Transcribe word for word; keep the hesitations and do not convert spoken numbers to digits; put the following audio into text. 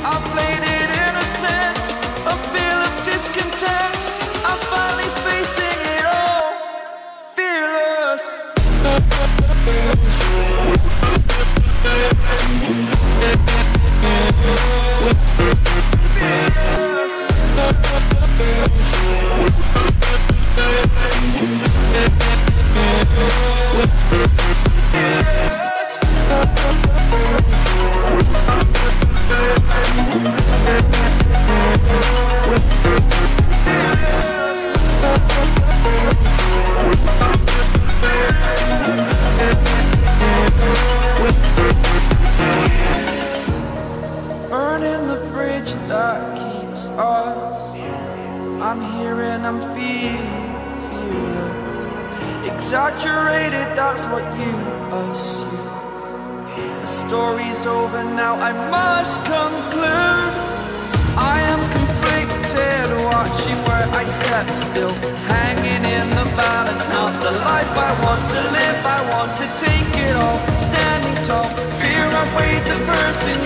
I played it innocent, a feel of discontent. I'm finally facing it all, fearless. Burning the bridge that keeps us. I'm here and I'm feeling fearless. Exaggerated, that's what you assume. The story's over now, I must conclude. I am conflicted, watching where I step still, hanging in the balance. Not the life I want to live, I want to take it all. Standing tall, fear I weighed the person